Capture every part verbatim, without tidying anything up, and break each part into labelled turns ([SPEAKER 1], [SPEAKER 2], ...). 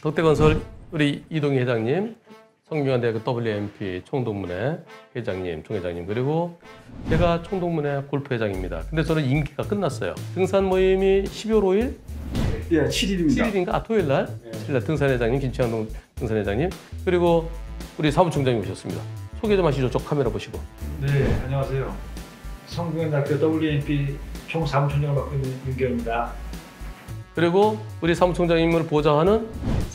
[SPEAKER 1] 덕대건설 우리 이동희 회장님, 성균관대학교 더블유엠피 총동문회 회장님, 총회장님, 그리고 제가 총동문회 골프 회장입니다. 근데 저는 임기가 끝났어요. 등산 모임이 십이월 오일?
[SPEAKER 2] 예, 칠일입니다.
[SPEAKER 1] 칠일인가? 아, 토요일 날? 네. 칠일 날 등산 회장님, 김치환동 등산 회장님, 그리고 우리 사무총장님 오셨습니다. 소개 좀 하시죠. 저 카메라 보시고.
[SPEAKER 3] 네, 안녕하세요. 성균관대학교 더블유엠피 총사무총장을 맡고 있는 윤경입니다.
[SPEAKER 1] 그리고 우리 사무총장님을 보좌하는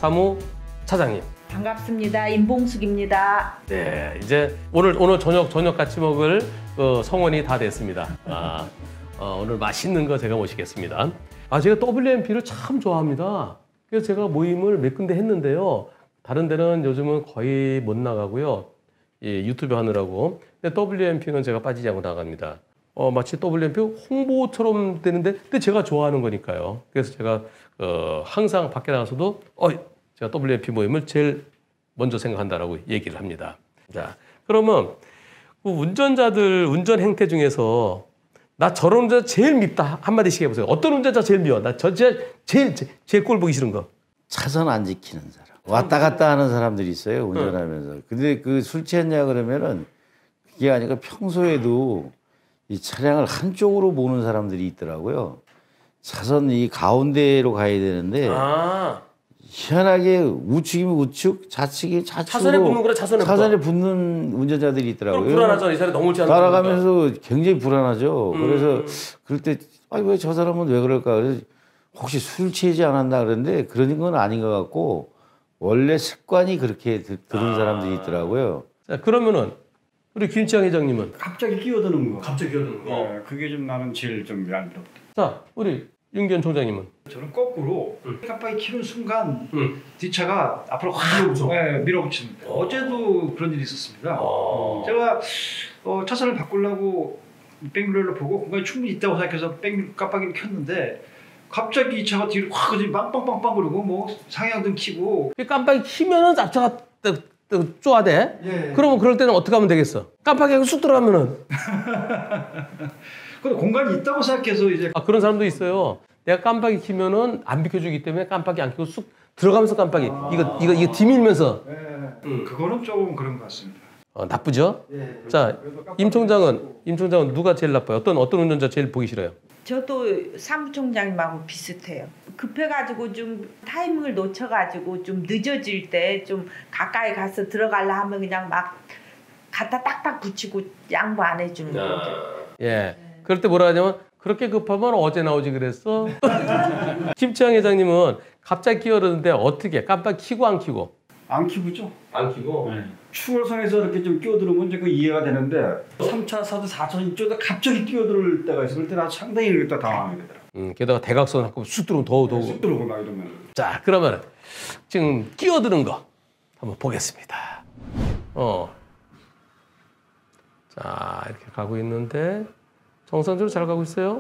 [SPEAKER 1] 사무차장님.
[SPEAKER 4] 반갑습니다. 임봉숙입니다.
[SPEAKER 1] 네, 이제 오늘 오늘 저녁 저녁 같이 먹을 어, 성원이 다 됐습니다. 아, 어, 오늘 맛있는 거 제가 모시겠습니다. 아, 제가 더블유엠피를 참 좋아합니다. 그래서 제가 모임을 몇 군데 했는데요. 다른 데는 요즘은 거의 못 나가고요. 예, 유튜브 하느라고. 근데 더블유엠피는 제가 빠지지 않고 나갑니다. 어, 마치 더블유엠피 홍보처럼 되는데, 근데 제가 좋아하는 거니까요. 그래서 제가 어, 항상 밖에 나가서도 어, 제가 더블유엠피 모임을 제일 먼저 생각한다라고 얘기를 합니다. 자, 그러면 그 운전자들 운전 행태 중에서 나 저런 운전자 제일 밉다 한마디씩 해보세요. 어떤 운전자 제일 미워? 나 저 제일 제일 제일 꼴 보기 싫은 거.
[SPEAKER 5] 차선 안 지키는 사람. 왔다 갔다 하는 사람들이 있어요, 운전하면서. 응. 근데 그 술 취했냐 그러면은 그게 아니라 평소에도 이 차량을 한쪽으로 모는 사람들이 있더라고요. 차선 이 가운데로 가야 되는데
[SPEAKER 1] 아.
[SPEAKER 5] 희한하게 우측이면 우측, 좌측이 좌측으로
[SPEAKER 1] 차선에 붙는 거라 차선에
[SPEAKER 5] 차선에 붙는 운전자들이 있더라고요.
[SPEAKER 1] 불안하잖아. 이 사람이 넘을지 않을지
[SPEAKER 5] 따라가면서 굉장히 불안하죠.
[SPEAKER 1] 음.
[SPEAKER 5] 그래서 그럴 때 아, 왜 저 사람은 왜 그럴까? 그래서 혹시 술 취하지 않았나 그러는데 그런 건 아닌 것 같고 원래 습관이 그렇게 드, 들은 아. 사람들이 있더라고요.
[SPEAKER 1] 자, 그러면은 우리 김치환 회장님은
[SPEAKER 2] 갑자기 끼어드는 거.
[SPEAKER 1] 갑자기 끼어드는 거.
[SPEAKER 2] 네, 그게 좀 나는 제일 좀 미안합니다.
[SPEAKER 1] 자, 우리 윤기현 총장님은
[SPEAKER 3] 저는 거꾸로
[SPEAKER 1] 응.
[SPEAKER 3] 깜빡이 켜는 순간
[SPEAKER 1] 응.
[SPEAKER 3] 뒷차가 앞으로 확 밀어붙여. 네, 밀어붙입니다. 어제도 그런 일이 있었습니다.
[SPEAKER 1] 어.
[SPEAKER 3] 제가 어, 차선을 바꾸려고 백미러를 보고 공간이 충분히 있다고 생각해서 백 깜빡이를 켰는데 갑자기 이 차가 뒤로 확 빵빵빵빵 그러고 뭐 상향등 켜고
[SPEAKER 1] 깜빡이 키면은 앞차가 쪼아대.
[SPEAKER 3] 예.
[SPEAKER 1] 그러면 그럴 때는 어떻게 하면 되겠어? 깜빡이가 쑥 들어가면은.
[SPEAKER 3] 근데 공간이 있다고 생각해서 이제
[SPEAKER 1] 아, 그런 사람도 있어요. 내가 깜빡이 키면은 안 비켜주기 때문에 깜빡이 안 켜고 쑥 들어가면서 깜빡이. 아. 이거 이거 이거 뒤밀면서.
[SPEAKER 3] 네. 음. 그거는 조금 그런 것 같습니다.
[SPEAKER 1] 어, 나쁘죠?
[SPEAKER 3] 예.
[SPEAKER 1] 자, 임 총장은 임 총장은 누가 제일 나빠요? 어떤 어떤 운전자 제일 보기 싫어요?
[SPEAKER 4] 저도 사무총장님하고 비슷해요. 급해가지고 좀 타이밍을 놓쳐가지고 좀 늦어질 때 좀 가까이 가서 들어가려 하면 그냥 막 갖다 딱딱 붙이고 양보 안 해주는 거죠.
[SPEAKER 1] 예. 그럴 때 뭐라 하냐면 그렇게 급하면 어제 나오지 그랬어. 김치환 회장님은 갑자기 끼어드는데 어떻게 깜빡 켜고 안 켜고?
[SPEAKER 2] 안 키우죠.
[SPEAKER 1] 안 켜고.
[SPEAKER 2] 네. 추월선에서 이렇게 좀 끼어들으면 이제 그 이해가 되는데 삼 차, 사 차, 사 차 이쪽에 갑자기 끼어들 때가 있을 때 나 상당히 이렇게 당황하게 되더라고요.
[SPEAKER 1] 음, 게다가 대각선 한번 쑥 들어오면 더 더.
[SPEAKER 2] 쑥 들어오고 막 이러면.
[SPEAKER 1] 자, 그러면 지금 끼어드는 거 한번 보겠습니다. 어. 자, 이렇게 가고 있는데 정상적으로 잘 가고 있어요.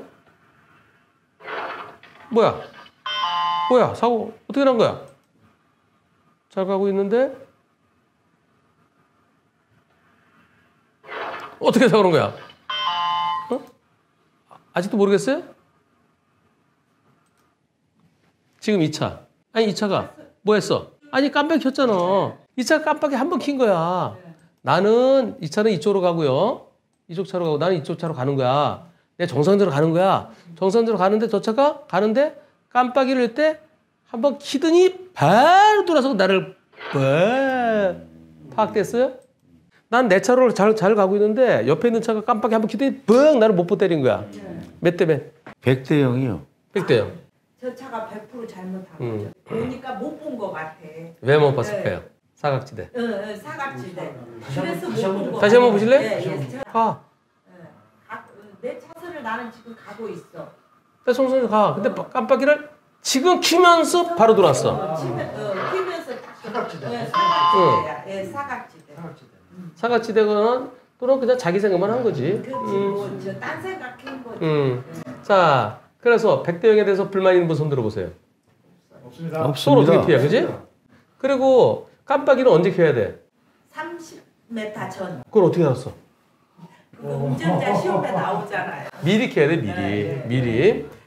[SPEAKER 1] 뭐야? 뭐야? 사고 어떻게 난 거야? 잘 가고 있는데 어떻게 해서 그런 거야? 어? 아직도 모르겠어요? 지금 이 차. 아니, 이 차가 뭐 했어? 아니, 깜빡이 켰잖아. 이 차가 깜빡이 한 번 킨 거야. 나는 이 차는 이쪽으로 가고요. 이쪽 차로 가고 나는 이쪽 차로 가는 거야. 내가 정상적으로 가는 거야. 정상적으로 가는데 저 차가 가는데 깜빡이를 할 때 한 번 키더니 바로 돌아서 나를 뻥 파악됐어요? 난 내 차로 잘, 잘 가고 있는데 옆에 있는 차가 깜빡이 한 번 키더니 뻥 나를 못 보 때린 거야. 몇 대 몇?
[SPEAKER 5] 백 대 영이요.
[SPEAKER 1] 백 대요.
[SPEAKER 4] 저 차가 백 퍼센트 잘못한
[SPEAKER 1] 음.
[SPEAKER 4] 거죠. 보니까 못 본 것 같아.
[SPEAKER 1] 왜 못 봤을까요? 사각지대.
[SPEAKER 4] 응, 응, 사각지대. 그래서
[SPEAKER 3] 다시
[SPEAKER 4] 못 본 거.
[SPEAKER 1] 다시 한번 보실래?
[SPEAKER 4] 예, 예. 저,
[SPEAKER 1] 가.
[SPEAKER 4] 예. 가, 내 차선을 나는 지금 가고 있어.
[SPEAKER 1] 나 정상적으로 가. 근데 깜빡이를 지금 키면서 바로 돌았어.
[SPEAKER 4] 어, 치면, 어, 키면서 딱.
[SPEAKER 3] 사각지대.
[SPEAKER 4] 예, 사각지대야. 예, 사각지대.
[SPEAKER 3] 사각지대.
[SPEAKER 1] 사각지대는 또는 그냥 자기 생각만 한 거지.
[SPEAKER 4] 그렇지,
[SPEAKER 1] 음.
[SPEAKER 4] 뭐, 저 딴 생각한 거지.
[SPEAKER 1] 음. 자, 그래서 백 대 영에 대해서 불만 있는 분 손 들어보세요.
[SPEAKER 3] 없습니다.
[SPEAKER 1] 손
[SPEAKER 5] 없습니다.
[SPEAKER 1] 어떻게 피해, 그지? 그리고 깜빡이는 언제 켜야 돼?
[SPEAKER 4] 삼십 미터 전.
[SPEAKER 1] 그걸 어떻게 알았어?
[SPEAKER 4] 그 운전자 시험에 나오잖아요.
[SPEAKER 1] 미리 켜야 돼, 미리.
[SPEAKER 4] 네, 네.
[SPEAKER 1] 미리.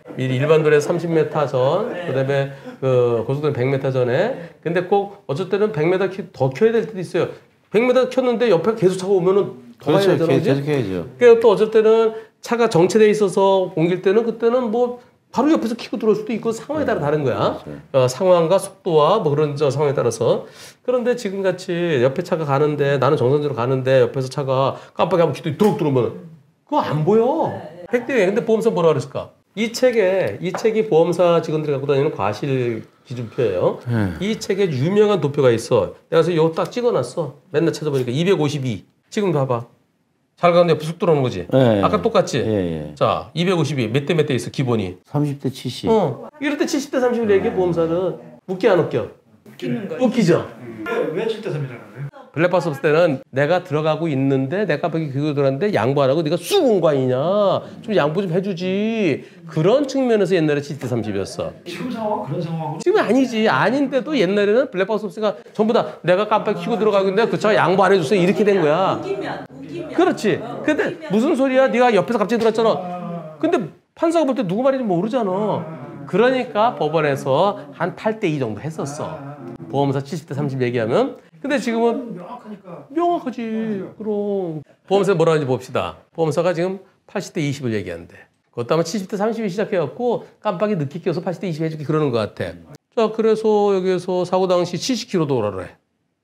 [SPEAKER 1] 이 일반 도로에 삼십 미터 전, 그다음에 그 고속도로 백 미터 전에. 근데 꼭 어쩔 때는 백 미터 키- 더 켜야 될 때도 있어요. 백 미터 켰는데 옆에 계속 차가 오면은 더 가야
[SPEAKER 5] 그렇죠.
[SPEAKER 1] 되잖아, 그지?
[SPEAKER 5] 계속 해야죠.
[SPEAKER 1] 그러니까 또 어쩔 때는 차가 정체돼 있어서 옮길 때는 그때는 뭐 바로 옆에서 키고 들어올 수도 있고 상황에 따라 다른 거야. 어, 상황과 속도와 뭐 그런 저 상황에 따라서. 그런데 지금 같이 옆에 차가 가는데 나는 정상적으로 가는데 옆에서 차가 깜빡이 한번 키도 뚜룩 들어오면 그거 안 보여. 백대 근데 보험사 뭐라 그랬을까? 이 책에 이 책이 보험사 직원들이 갖고 다니는 과실 기준표예요.
[SPEAKER 5] 네.
[SPEAKER 1] 이 책에 유명한 도표가 있어. 내가 그래서 이거 딱 찍어놨어. 맨날 찾아보니까 이백오십이. 지금 봐봐. 잘 가는데 옆에 쑥 들어오는 거지.
[SPEAKER 5] 네.
[SPEAKER 1] 아까 똑같지.
[SPEAKER 5] 예, 예.
[SPEAKER 1] 자, 이백오십이 몇 대 몇 대 있어 기본이.
[SPEAKER 5] 삼십 대 칠십.
[SPEAKER 1] 어. 이럴 때 칠십 대 삼십을 얘기해 보험사는. 웃겨 안 웃겨?
[SPEAKER 4] 웃기는 거지.
[SPEAKER 1] 웃기죠.
[SPEAKER 3] 왜 칠 대 삼이라는 거예요?
[SPEAKER 1] 블랙박스 없을 때는 내가 들어가고 있는데 내 깜빡이 그거 들어갔는데 양보 안 하고 네가 쑥 온 거 아니냐. 좀 양보 좀 해주지. 그런 측면에서 옛날에 칠십 대 삼십이었어.
[SPEAKER 3] 지금 상황 그런 상황으로
[SPEAKER 1] 지금은 아니지. 아닌데도 옛날에는 블랙박스 없으니까 전부 다 내가 깜빡이 켜고 들어가고 있는데 그 차가 양보 안 해줬어. 이렇게 된 거야.
[SPEAKER 4] 우기면 우기면.
[SPEAKER 1] 그렇지. 근데 무슨 소리야? 네가 옆에서 갑자기 들어왔잖아. 근데 판사가 볼 때 누구 말인지 모르잖아. 그러니까 법원에서 한 팔 대 이 정도 했었어. 보험사 칠십 대 삼십 얘기하면. 근데 지금은
[SPEAKER 3] 명확하니까
[SPEAKER 1] 명확하지. 그럼 보험사 뭐라 하는지 봅시다. 보험사가 지금 팔십 대 이십을 얘기하는데 그것도 아마 칠십 대 삼십이 시작해갖고 깜빡이 늦게 껴서 팔십 대 이십 해줄게 그러는 것 같아. 자, 그래서 여기에서 사고 당시 칠십 킬로미터 오라고 해.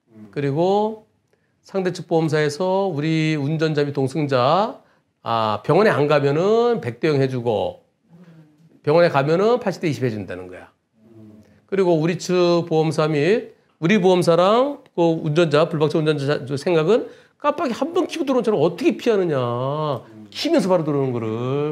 [SPEAKER 1] 그리고 상대 측 보험사에서 우리 운전자 및 동승자 아, 병원에 안 가면은 백 대 영 해주고 병원에 가면은 팔십 대 이십 해준다는 거야. 그리고 우리 측 보험사 및 우리 보험사랑 그 운전자, 불박차 운전자 생각은 깜빡이 한 번 켜고 들어온 차를 어떻게 피하느냐. 키면서 바로 들어오는 거를.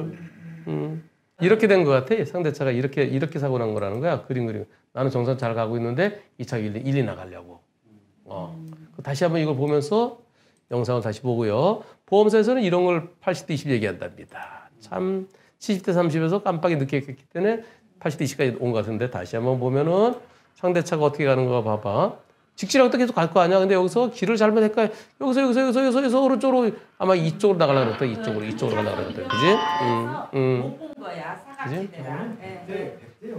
[SPEAKER 1] 음. 이렇게 된 것 같아. 상대차가 이렇게, 이렇게 사고 난 거라는 거야. 그림 그림. 나는 정상 잘 가고 있는데 이 차가 일리, 일리 나가려고. 어. 다시 한번 이걸 보면서 영상을 다시 보고요. 보험사에서는 이런 걸 팔십 대 이십 얘기한답니다. 참 칠십 대 삼십에서 깜빡이 늦게 했기 때문에 팔십 대 이십까지 온 것 같은데 다시 한번 보면은 상대차가 어떻게 가는 거 봐봐. 직진하고 또 계속 갈 거 아니야. 근데 여기서 길을 잘못할까? 여기서 여기서 여기서 여기서, 여기서 오른쪽으로 아마 이쪽으로 나가려고 그랬다. 이쪽으로 이쪽으로 가려고 그랬다. 그지? 음, 음.
[SPEAKER 4] 못본 거야 사각지대랑. 네.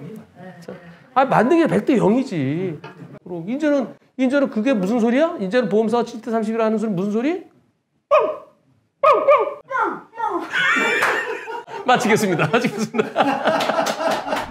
[SPEAKER 1] 아 맞는 게 백 대 영이지. 그럼 이제는 이제는 그게 무슨 소리야? 이제는 보험사가 칠 대 삼십이라 하는 소리 무슨 소리? 마치겠습니다. 마치겠습니다.